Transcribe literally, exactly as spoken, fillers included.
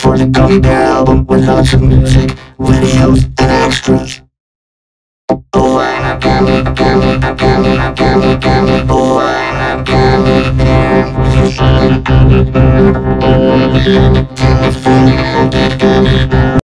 for the Gummy Bear album with lots of music, videos, and extras. Over and again, again, again, again, again, over and again, again.